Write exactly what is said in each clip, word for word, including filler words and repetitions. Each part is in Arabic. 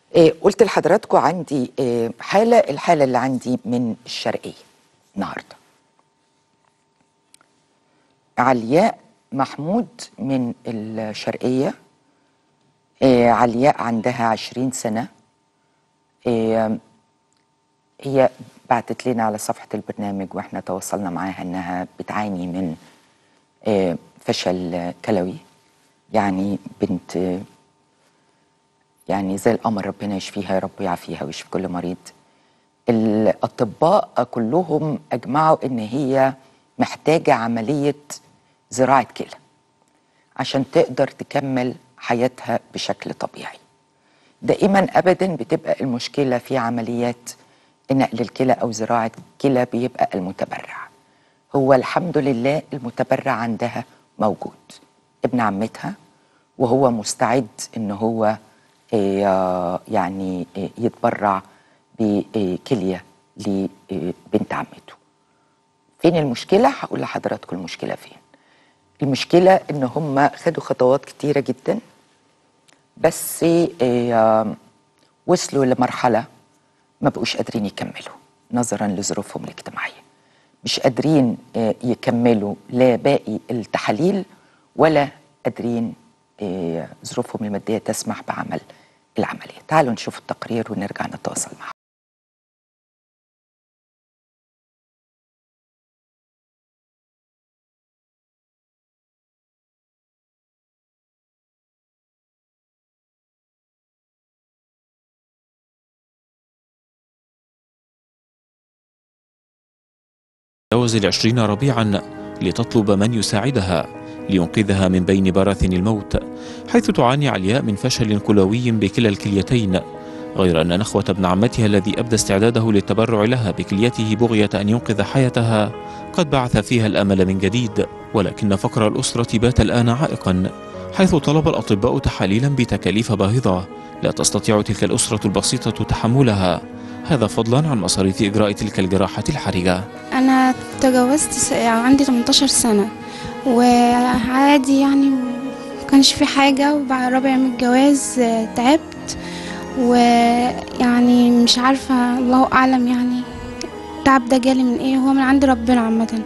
إيه قلت لحضراتكم عندي إيه حالة الحالة اللي عندي من الشرقية النهاردة. علياء محمود من الشرقية. إيه علياء عندها عشرين سنة. إيه هي بعتت لنا على صفحة البرنامج واحنا تواصلنا معاها انها بتعاني من إيه فشل كلوي، يعني بنت يعني زي القمر، ربنا يشفيها يا رب ويعافيها ويشفي كل مريض. الأطباء كلهم أجمعوا إن هي محتاجة عملية زراعة كلى عشان تقدر تكمل حياتها بشكل طبيعي. دائما أبدا بتبقى المشكلة في عمليات نقل الكلى أو زراعة كلى بيبقى المتبرع. هو الحمد لله المتبرع عندها موجود، ابن عمتها، وهو مستعد إن هو يعني يتبرع بكلية لبنت عمته. فين المشكلة؟ هقول لحضراتكم المشكلة فين. المشكلة إن هم خدوا خطوات كتيرة جدا، بس وصلوا لمرحلة ما بقوش قادرين يكملوا نظرا لظروفهم الاجتماعية. مش قادرين يكملوا لا باقي التحاليل ولا قادرين ظروفهم المادية تسمح بعمل العملية. تعالوا نشوف التقرير ونرجع نتواصل معه. تجاوز العشرين ربيعا لتطلب من يساعدها لينقذها من بين براثن الموت، حيث تعاني علياء من فشل كلوي بكلا الكليتين، غير أن نخوة ابن عمتها الذي أبدى استعداده للتبرع لها بكليته بغية أن ينقذ حياتها قد بعث فيها الأمل من جديد. ولكن فقر الأسرة بات الآن عائقا، حيث طلب الأطباء تحاليلا بتكاليف باهظة لا تستطيع تلك الأسرة البسيطة تحملها، هذا فضلا عن مصاريف إجراء تلك الجراحة الحرجة. أنا تجاوزت عندي ثمانية عشر سنة وعادي يعني مكانش في حاجة، وبعد رابع من الجواز تعبت، ويعني مش عارفة الله أعلم يعني التعب ده جالي من إيه، هو من عند ربنا عامة.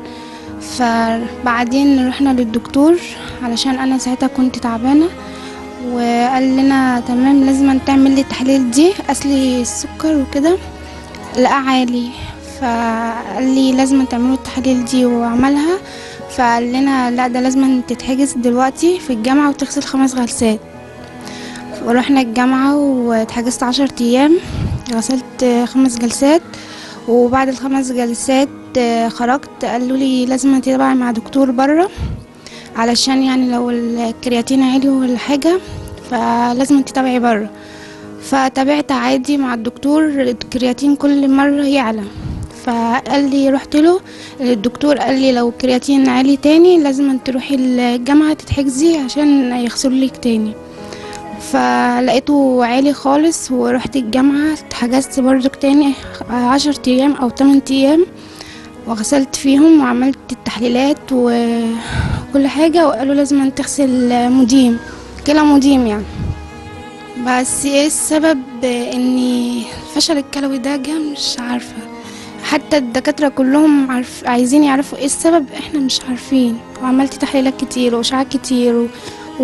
فبعدين رحنا للدكتور علشان أنا ساعتها كنت تعبانة، وقال لنا تمام لازم تعمل لي التحاليل دي، قاسلي السكر وكده لقى عالي، فقال لي لازم تعملوا التحاليل دي وعملها. فقال لنا لا ده لازم تتحجز دلوقتي في الجامعة وتغسل خمس غلسات. ورحنا الجامعة واتحجزت عشر ايام، غسلت خمس جلسات، وبعد الخمس جلسات خرجت قالوا لي لازم تتابعي مع دكتور بره علشان يعني لو الكرياتين عالي ولا حاجة فلازم تتابعي بره. فتابعت عادي مع الدكتور، الكرياتين كل مرة يعلى، فقال لي رحت له الدكتور قال لي لو الكرياتين عالي تاني لازم تروحي الجامعة تتحجزي عشان يغسلوا لك تاني. فلقيته عالي خالص ورحت الجامعة اتحجزت برضك تاني عشر ايام او تمن ايام، وغسلت فيهم وعملت التحليلات وكل حاجة، وقالوا لازم تغسل مديم كلى مديم يعني. بس ايه السبب ان الفشل الكلوي ده جه مش عارفة، حتى الدكاترة كلهم عارف عايزين يعرفوا ايه السبب، احنا مش عارفين، وعملت تحليلات كتير واشعاعات كتير و...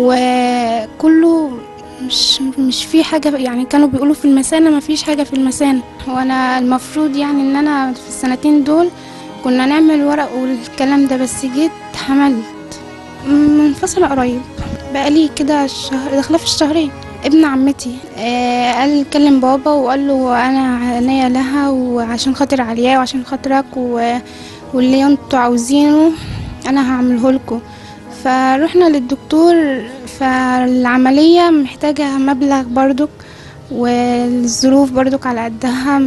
وكله مش مش في حاجة يعني، كانوا بيقولوا في المثانة ما فيش حاجة في المثانة، وانا المفروض يعني ان انا في السنتين دول كنا نعمل ورق والكلام ده، بس جيت حملت منفصلة قريب بقالي كده الشهر داخله في الشهرين. ابن عمتي آه قال كلم بابا وقال له انا عناية لها وعشان خاطر علياء وعشان خاطرك و... واللي انتوا عاوزينه انا هعمله لكم. فروحنا للدكتور، فالعملية محتاجة مبلغ برضك والظروف برضك على قدها،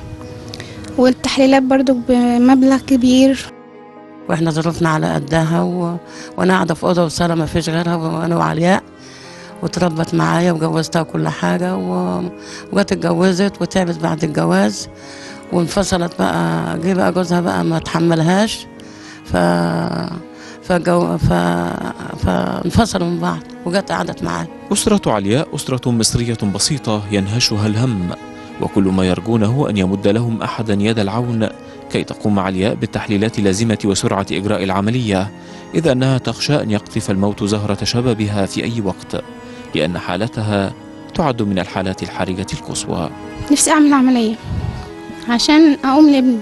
والتحليلات برضك بمبلغ كبير، واحنا ظروفنا على قدها و... وانا قاعده في اوضه وصاله ما فيش غيرها، وانا وعلياء، وتربت معايا وجوزتها كل حاجه و... وجت اتجوزت وتعبت بعد الجواز وانفصلت بقى، جه بقى جوزها بقى ما تحملهاش ف فجو... ف... فانفصلوا من بعض. وجت قعدت معايا. أسرة علياء أسرة مصرية بسيطة ينهشها الهم، وكل ما يرجونه أن يمد لهم أحدا يد العون كي تقوم علياء بالتحليلات اللازمة وسرعة إجراء العملية، إذ أنها تخشى أن يقطف الموت زهرة شبابها في أي وقت، لأن حالتها تعد من الحالات الحرجة القصوى. نفسي أعمل عملية عشان أقوم لابني.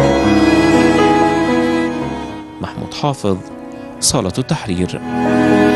محمود حافظ، صالة التحرير.